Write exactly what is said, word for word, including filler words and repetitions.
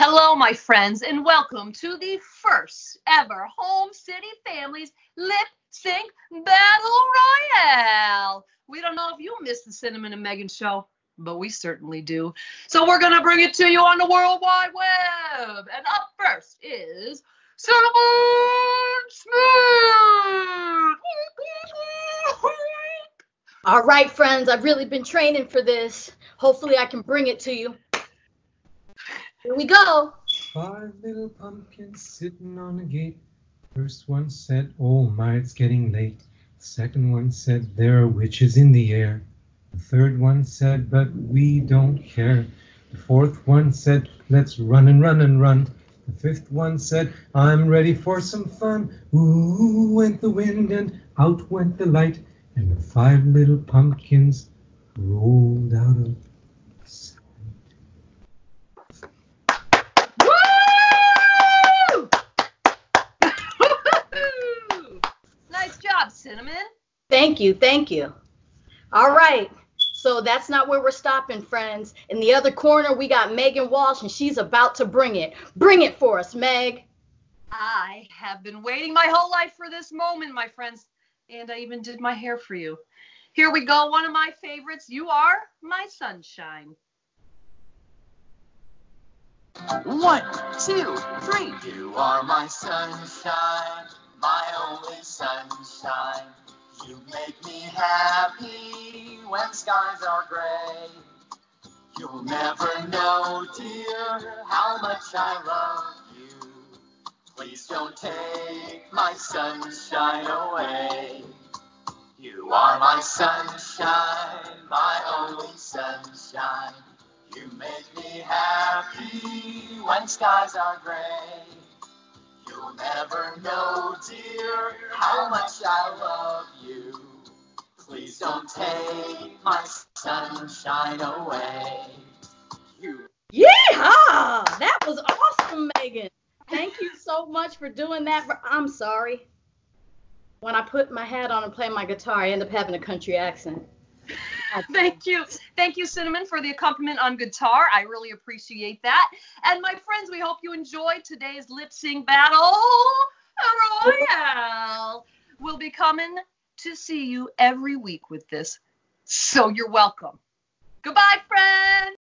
Hello, my friends, and welcome to the first ever Home City Families Lip Sync Battle Royale. We don't know if you missed the Cinnamon and Megan show, but we certainly do. So we're going to bring it to you on the World Wide Web. And up first is Cinnamon Smooth. All right, friends, I've really been training for this. Hopefully I can bring it to you. Here we go. Five little pumpkins sitting on a gate. First one said, oh my, it's getting late. The second one said, there are witches in the air. The third one said, but we don't care. The fourth one said, let's run and run and run. The fifth one said, I'm ready for some fun. Ooh, went the wind and out went the light. And the five little pumpkins rolled out of sight. Nice job, Cinnamon. Thank you, thank you. All right, so that's not where we're stopping, friends. In the other corner, we got Megan Walsh, and she's about to bring it. Bring it for us, Meg. I have been waiting my whole life for this moment, my friends, and I even did my hair for you. Here we go, one of my favorites. You are my sunshine. One, two, three. You are my sunshine, my only sunshine. You make me happy when skies are gray. You'll never know, dear, how much I love you. Please don't take my sunshine away. You are my sunshine, my only sunshine. You make me happy when skies are gray. You'll never know, dear, how much I love you. Please don't take my sunshine away. You. Yeehaw! That was awesome, Megan. Thank you so much for doing that. I'm sorry. When I put my hat on and play my guitar, I end up having a country accent. Thank you. Thank you, Cinnamon, for the accompaniment on guitar. I really appreciate that. And my friends, we hope you enjoyed today's lip sync battle royale. We'll be coming to see you every week with this. So you're welcome. Goodbye, friends.